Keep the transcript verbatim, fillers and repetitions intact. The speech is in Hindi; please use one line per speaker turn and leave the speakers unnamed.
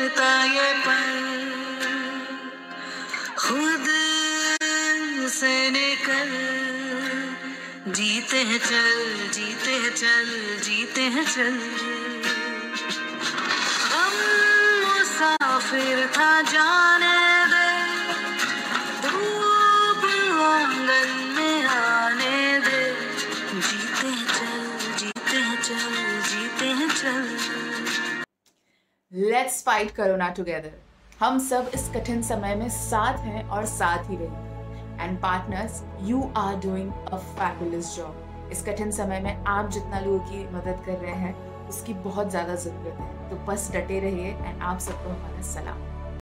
गुजरता ये पल, खुद से निकल, जीते हैं चल, जीते हैं चल, जीते हैं चल। हम मुसाफिर था जाने दे, धूप आंगन में आने दे, जीते हैं चल, जीते हैं चल, जीते हैं चल।
Let's fight corona together. हम सब इस कठिन समय में साथ हैं और साथ ही रहेंगे। And partners, you are doing a fabulous job. इस कठिन समय में आप जितना लोगों की मदद कर रहे हैं उसकी बहुत ज़्यादा ज़रूरत है, तो बस डटे रहिए एंड आप सबको हमारा सलाम।